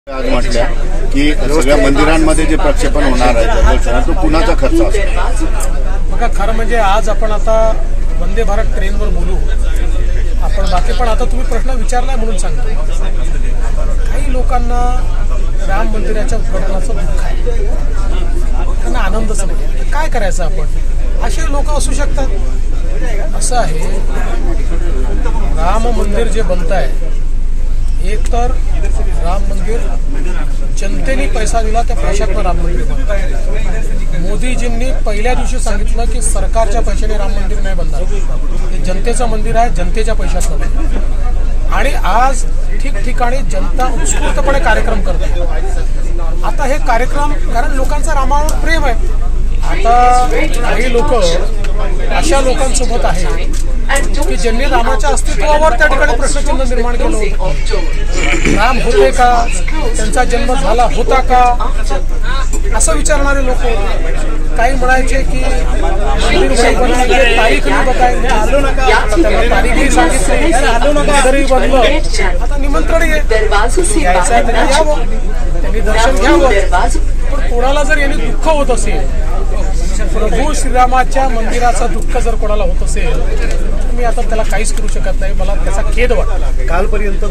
आज म्हटल्या की सगळ्या मंदिरांमध्ये जे प्रक्षेपण होणार आहे दर्शनात तो कुणाचा खर्च असतो? बघा, खरं म्हणजे आज आपण आता वंदे भारत ट्रेनवर बोलू आपण, बाकी पण आता तुम्ही प्रश्न विचारलाय म्हणून सांगतो. काही लोकांना राम मंदिराच्या उद्घाटनाचं दुःख आहे, त्यांना आनंदच नाही. काय करायचं आपण? असे लोक असू शकतात. असं आहे, राम मंदिर जे बनत आहे, एक तर राम मंदिर जनतेने पैसा दिला त्या पैशातलं राम मंदिर बनतं. मोदीजींनी पहिल्या दिवशी सांगितलं की सरकारच्या पैशाने राम मंदिर नाही बनणार, हे जनतेचं मंदिर आहे, जनतेच्या पैशातलं नाही. आणि आज ठिकठिकाणी जनता उत्स्फूर्तपणे कार्यक्रम करते. आता हे कार्यक्रम, कारण लोकांचा रामावर प्रेम आहे. आता काही लोक अशा लोकांसोबत आहे की ज्यांनी रामाच्या अस्तित्वावर त्या ठिकाणी प्रश्नचिन्ह निर्माण केलं होतं. राम होते का, त्यांचा जन्म झाला होता का, असं विचारणारे लोक. काही म्हणायचे की मंदिर तारीख नाही बताय, त्यांना तारीखही सांगितली, बनलं. आता निमंत्रण यायचं आहे, त्यांनी यावं, त्यांनी दर्शन घ्यावं. पण कोणाला जर यांनी दुःख होत असेल, प्रभू श्रीरामाच्या मंदिराचं दुःख जर कोणाला होत असेल, तर मी आता त्याला काहीच करू शकत नाही. मला त्याचा खेद वाटतो. कालपर्यंत